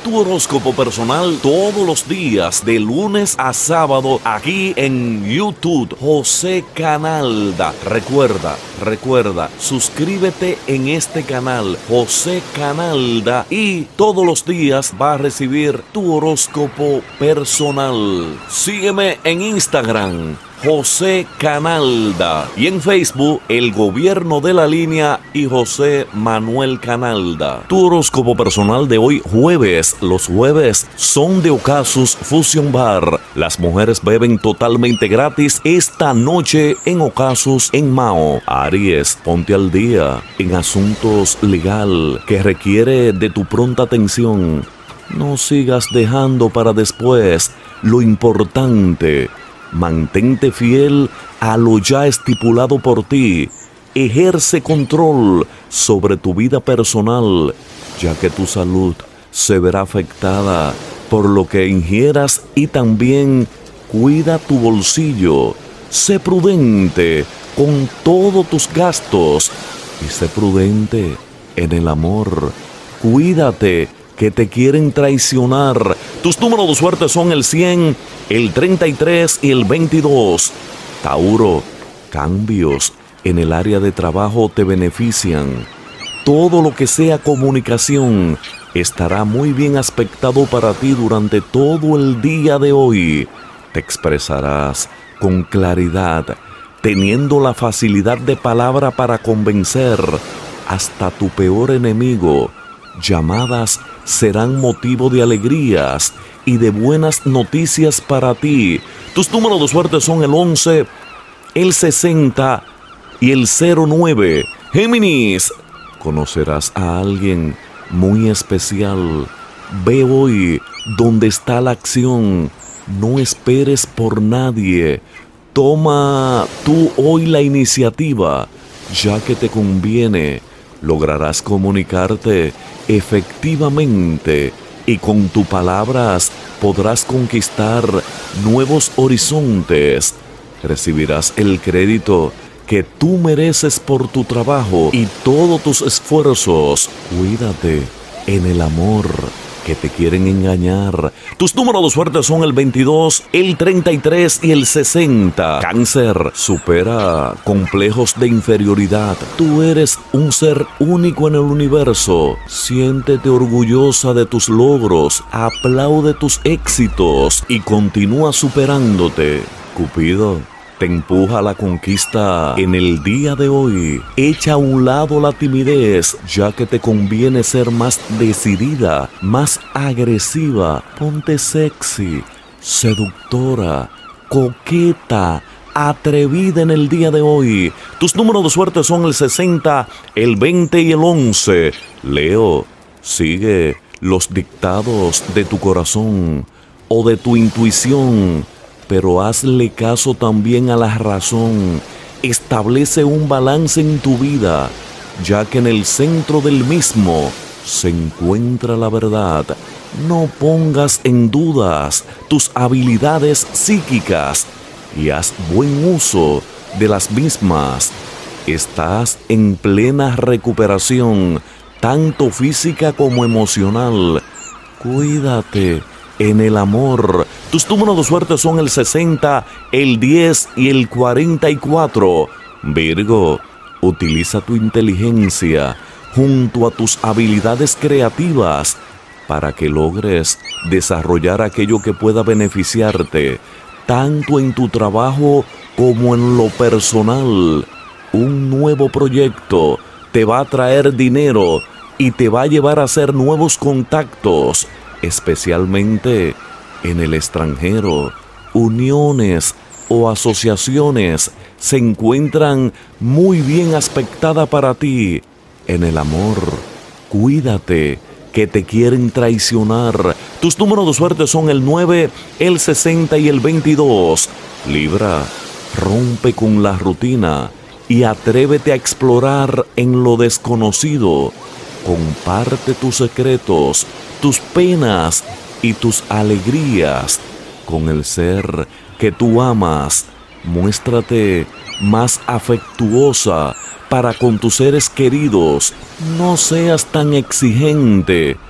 tu horóscopo personal todos los días, de lunes a sábado, aquí en YouTube, José Canalda. Recuerda, suscríbete en este canal, José Canalda, y todos los días vas a recibir tu horóscopo personal. Sígueme en Instagram, José Canalda, y en Facebook, El Gobierno de la Línea y José Manuel Canalda. Tu horóscopo personal de hoy jueves. Los jueves son de Ocasus Fusion Bar. Las mujeres beben totalmente gratis esta noche en Ocasus en Mao. Aries, ponte al día en asuntos legal que requiere de tu pronta atención. No sigas dejando para después lo importante. Mantente fiel a lo ya estipulado por ti. Ejerce control sobre tu vida personal, ya que tu salud se verá afectada por lo que ingieras, y también cuida tu bolsillo. Sé prudente con todos tus gastos y sé prudente en el amor. Cuídate, que te quieren traicionar. Tus números de suerte son el 100, el 33 y el 22. Tauro, cambios en el área de trabajo te benefician. Todo lo que sea comunicación estará muy bien aspectado para ti durante todo el día de hoy. Te expresarás con claridad, teniendo la facilidad de palabra para convencer hasta tu peor enemigo. Llamadas serán motivo de alegrías y de buenas noticias para ti. Tus números de suerte son el 11, el 60 y el 09. Géminis, conocerás a alguien muy especial. Ve hoy donde está la acción. No esperes por nadie. Toma tú hoy la iniciativa, ya que te conviene. Lograrás comunicarte efectivamente y con tus palabras podrás conquistar nuevos horizontes. Recibirás el crédito que tú mereces por tu trabajo y todos tus esfuerzos. Cuídate en el amor, que te quieren engañar. Tus números de suerte son el 22, el 33 y el 60. Cáncer, supera complejos de inferioridad. Tú eres un ser único en el universo. Siéntete orgullosa de tus logros, aplaude tus éxitos y continúa superándote. Cupido, te empuja a la conquista en el día de hoy. Echa a un lado la timidez, ya que te conviene ser más decidida, más agresiva. Ponte sexy, seductora, coqueta, atrevida en el día de hoy. Tus números de suerte son el 60, el 20 y el 11. Leo, sigue los dictados de tu corazón o de tu intuición, pero hazle caso también a la razón. Establece un balance en tu vida, ya que en el centro del mismo se encuentra la verdad. No pongas en dudas tus habilidades psíquicas y haz buen uso de las mismas. Estás en plena recuperación, tanto física como emocional. Cuídate en el amor. Tus números de suerte son el 60, el 10 y el 44. Virgo, utiliza tu inteligencia junto a tus habilidades creativas para que logres desarrollar aquello que pueda beneficiarte, tanto en tu trabajo como en lo personal. Un nuevo proyecto te va a traer dinero y te va a llevar a hacer nuevos contactos, especialmente en el extranjero. Uniones o asociaciones se encuentran muy bien aspectadas para ti. En el amor, cuídate, que te quieren traicionar. Tus números de suerte son el 9, el 60 y el 22. Libra, rompe con la rutina y atrévete a explorar en lo desconocido. Comparte tus secretos, tus penas y tus alegrías con el ser que tú amas. Muéstrate más afectuosa para con tus seres queridos. No seas tan exigente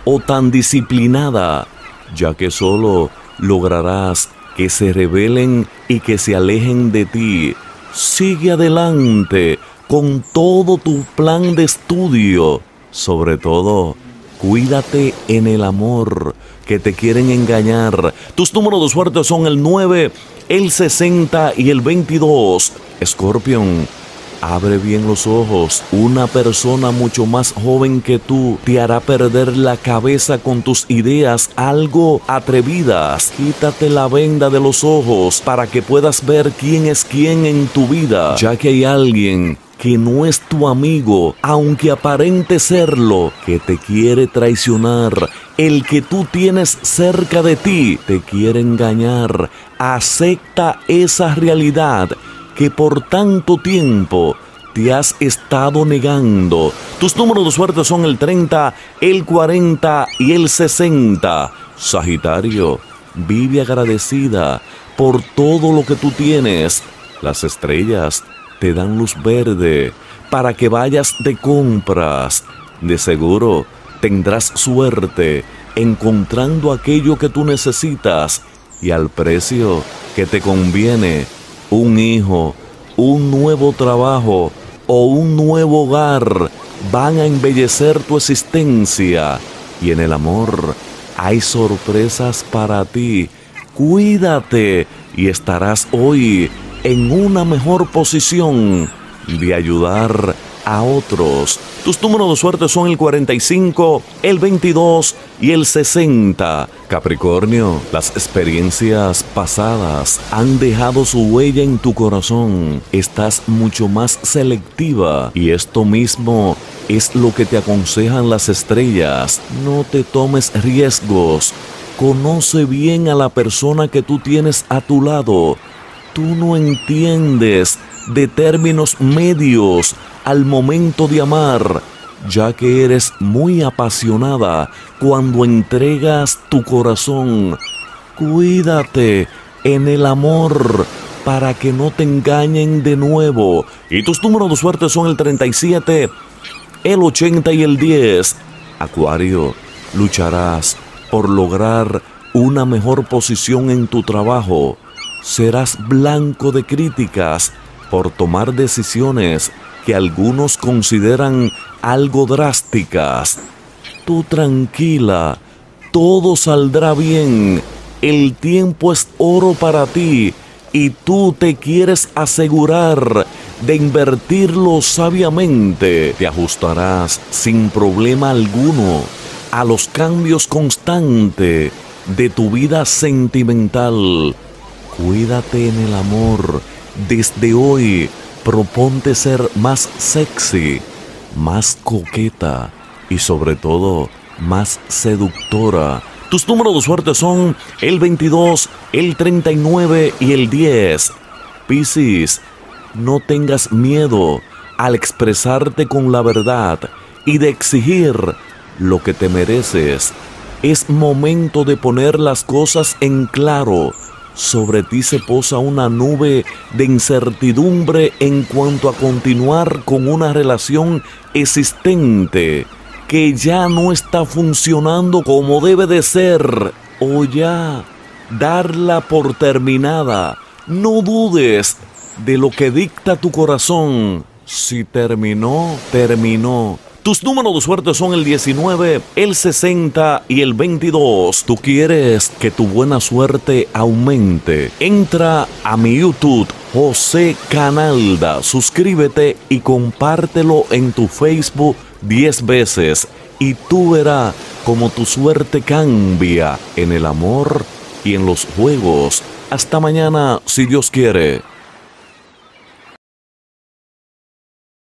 o tan disciplinada, ya que solo lograrás que se rebelen y que se alejen de ti. Sigue adelante con todo tu plan de estudio. Sobre todo, cuídate en el amor, que te quieren engañar. Tus números de suerte son el 9, el 60 y el 22. Escorpión, abre bien los ojos. Una persona mucho más joven que tú te hará perder la cabeza con tus ideas algo atrevidas. Quítate la venda de los ojos para que puedas ver quién es quién en tu vida, ya que hay alguien que no es tu amigo, aunque aparente serlo, que te quiere traicionar. El que tú tienes cerca de ti te quiere engañar. Acepta esa realidad que por tanto tiempo te has estado negando. Tus números de suerte son el 30, el 40 y el 60. Sagitario, vive agradecida por todo lo que tú tienes. Las estrellas te dan luz verde para que vayas de compras. De seguro tendrás suerte encontrando aquello que tú necesitas y al precio que te conviene. Un hijo, un nuevo trabajo o un nuevo hogar van a embellecer tu existencia. Y en el amor hay sorpresas para ti. Cuídate y estarás hoy en una mejor posición de ayudar a otros. Tus números de suerte son el 45, el 22 y el 60. Capricornio, las experiencias pasadas han dejado su huella en tu corazón. Estás mucho más selectiva y esto mismo es lo que te aconsejan las estrellas. No te tomes riesgos. Conoce bien a la persona que tú tienes a tu lado. Tú no entiendes de términos medios al momento de amar, ya que eres muy apasionada cuando entregas tu corazón. Cuídate en el amor para que no te engañen de nuevo. Y tus números de suerte son el 37, el 80 y el 10. Acuario, lucharás por lograr una mejor posición en tu trabajo. Serás blanco de críticas por tomar decisiones que algunos consideran algo drásticas. Tú tranquila, todo saldrá bien. El tiempo es oro para ti y tú te quieres asegurar de invertirlo sabiamente. Te ajustarás sin problema alguno a los cambios constantes de tu vida sentimental. Cuídate en el amor. Desde hoy, proponte ser más sexy, más coqueta y sobre todo, más seductora. Tus números de suerte son el 22, el 39 y el 10. Piscis, no tengas miedo al expresarte con la verdad y de exigir lo que te mereces. Es momento de poner las cosas en claro. Sobre ti se posa una nube de incertidumbre en cuanto a continuar con una relación existente que ya no está funcionando como debe de ser, o ya darla por terminada. No dudes de lo que dicta tu corazón. Si terminó, terminó. Tus números de suerte son el 19, el 60 y el 22. ¿Tú quieres que tu buena suerte aumente? Entra a mi YouTube, José Canalda. Suscríbete y compártelo en tu Facebook 10 veces. Y tú verás cómo tu suerte cambia en el amor y en los juegos. Hasta mañana, si Dios quiere.